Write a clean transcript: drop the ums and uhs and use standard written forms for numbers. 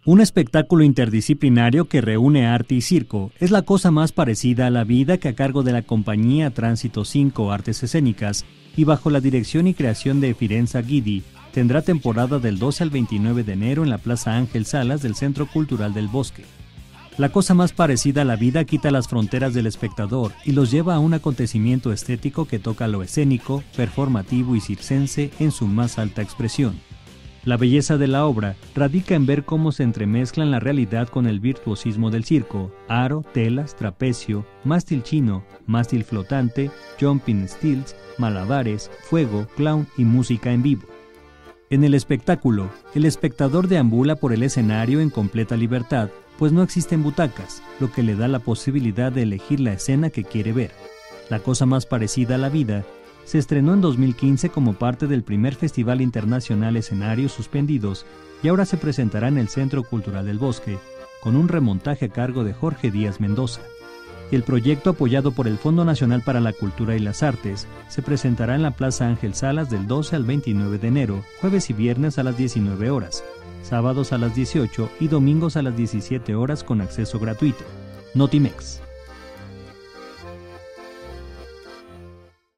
Un espectáculo interdisciplinario que reúne arte y circo es la cosa más parecida a la vida que a cargo de la compañía Tránsito 5 Artes Escénicas y bajo la dirección y creación de Firenze Guidi, tendrá temporada del 12 al 29 de enero en la Plaza Ángel Salas del Centro Cultural del Bosque. La cosa más parecida a la vida quita las fronteras del espectador y los lleva a un acontecimiento estético que toca lo escénico, performativo y circense en su más alta expresión. La belleza de la obra radica en ver cómo se entremezclan la realidad con el virtuosismo del circo, aro, telas, trapecio, mástil chino, mástil flotante, jumping stilts, malabares, fuego, clown y música en vivo. En el espectáculo, el espectador deambula por el escenario en completa libertad, pues no existen butacas, lo que le da la posibilidad de elegir la escena que quiere ver. La cosa más parecida a la vida se estrenó en 2015 como parte del primer Festival Internacional Escenarios Suspendidos y ahora se presentará en el Centro Cultural del Bosque, con un remontaje a cargo de Jorge Díaz Mendoza. El proyecto, apoyado por el Fondo Nacional para la Cultura y las Artes, se presentará en la Plaza Ángel Salas del 12 al 29 de enero, jueves y viernes a las 19 horas, sábados a las 18 y domingos a las 17 horas con acceso gratuito. Notimex.